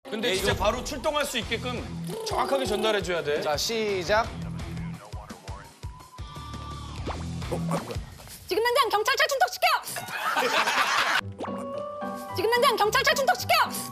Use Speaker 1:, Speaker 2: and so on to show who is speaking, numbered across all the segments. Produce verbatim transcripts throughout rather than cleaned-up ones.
Speaker 1: 근데 진짜 바로 출동할 수 있게끔 정확하게 전달해줘야 돼.
Speaker 2: 자, 시작.
Speaker 3: 지금 당장 경찰차 출동시켜! 지금 당장 경찰차 출동시켜!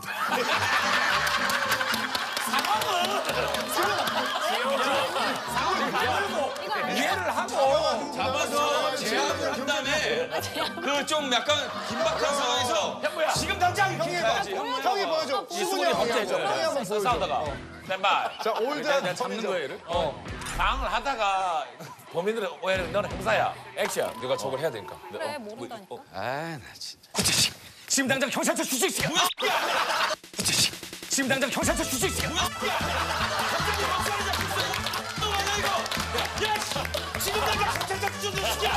Speaker 1: 이해를 하고 잡아서 제압을 한 다음에 그 좀 약간 긴박한 상황에서 지금 당장
Speaker 4: 형이
Speaker 1: 해야지.
Speaker 4: 봐. 형이 보여줘. 수근이 형이
Speaker 2: 해줘.
Speaker 4: 형이 한번 보여줘.
Speaker 5: 싸우다가 맨발
Speaker 4: 자, 올드한
Speaker 5: 내가 잡는
Speaker 4: 범이죠.
Speaker 5: 거야 얘를? 어. 방을 하다가 범인들은 오해를 너는 형사야. 액션.
Speaker 1: 네가 저걸 해야 되니까.
Speaker 3: 그래, 모른다니까.
Speaker 1: 아, 나 진짜.
Speaker 5: 지금 당장 경찰서 주식시켜. 지금 당장 경찰서 주식시켜.
Speaker 1: 지금 당장 경찰차 출동시켜.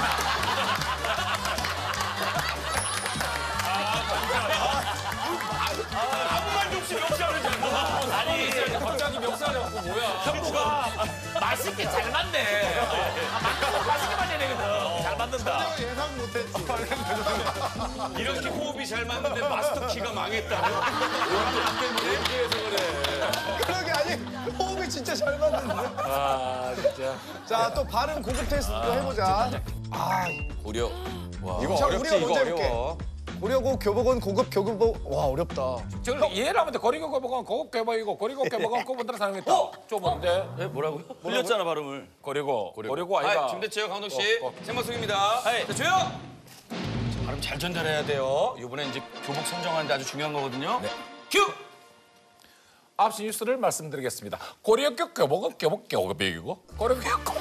Speaker 1: 아무 말도 없이 명사를 잘 아니 갑자기 명사를 갖고 뭐야?
Speaker 5: 형부가 맛있게 잘 맞네. 아, 맞는 거 맛있게 맞아야 되거든. 잘 맞는다.
Speaker 4: 예상 못했지.
Speaker 1: 이렇게 호흡이 잘 맞는데 마스터 키가 망했다고? 안 때문에? 여기에서 그래.
Speaker 4: 그러게 아니 호흡이 진짜 잘 맞는데.
Speaker 5: 아 진짜.
Speaker 4: 자, 또 발음 고급 테스트도 해보자.
Speaker 1: 고려.
Speaker 4: 이거 자, 우리가 먼저 해볼게. 고려고 교복은 고급 교복. 와, 어렵다.
Speaker 5: 저걸 이해를 하면 돼. 고리고 교복은 고급 교복이고 고리고 교복은 고급들은 사용했다. 좀 뭔데?
Speaker 1: 네, 뭐라고요? 흘렸잖아 발음을.
Speaker 5: 고리고 고리고 아이가.
Speaker 1: 아, 준비됐죠, 강동 씨?
Speaker 5: 어, 어.
Speaker 1: 생방송입니다. 자, 조용! 자, 발음 잘 전달해야 돼요. 이번에 이제 교복 선정하는데 아주 중요한 거거든요.
Speaker 5: 네.
Speaker 1: 큐!
Speaker 5: 앞서 뉴스를 말씀드리겠습니다. 고려교 교복은 교복 교복이고 고려교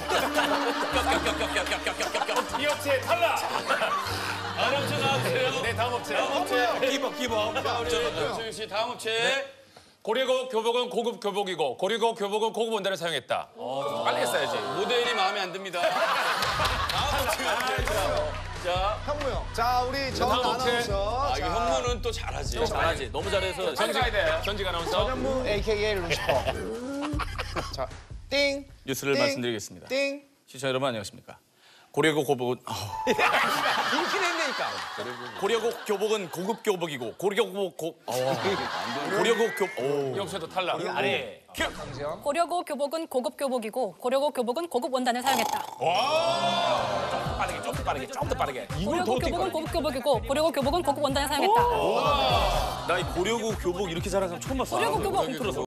Speaker 1: 이 업체 탈락! 다음 업체 나와주세요. 네, 다음 업체. 다음 업체. 기법, 기법. 자, 우리 조용 씨, 다음 업체.
Speaker 5: 고려고 교복은 고급 교복이고 고려고 교복은 고급 원단을 사용했다. 어, 빨리 했어야지.
Speaker 1: 모델이 마음에 안 듭니다. 다음 업체 갈게요. 자,
Speaker 4: 현무 형. 자, 우리 전
Speaker 5: 다음 업체.
Speaker 4: 아나운서.
Speaker 1: 아, 이거 현무는 또 잘하지.
Speaker 5: 잘하지. 너무 잘해서 전직 가야 돼. 전직 아나운서.
Speaker 4: 현무 에이케이에이 루시퍼. 자, 띵.
Speaker 5: 뉴스를
Speaker 4: 띵.
Speaker 5: 말씀드리겠습니다.
Speaker 4: 띵.
Speaker 5: 시청자 여러분 안녕하십니까? 고려고 교복은
Speaker 2: 이렇게 된다니까.
Speaker 5: 고려고 교복은 고급 교복이고 고려고 고 고려고 교 오. 여기서도 탈락. 아래.
Speaker 3: 고려고 교복은 고급 교복이고 고려고 교복은 고급 원단을 사용했다.
Speaker 5: 빠르게 좀 더 빠르게 좀 더 빠르게.
Speaker 3: 고려고 교복은 고급 교복이고 고려고 교복은 고급 원단을 사용했다.
Speaker 1: 나 이 고려고 교복 이렇게 잘하는 사람 처음 봤어.
Speaker 3: 고려고 교복.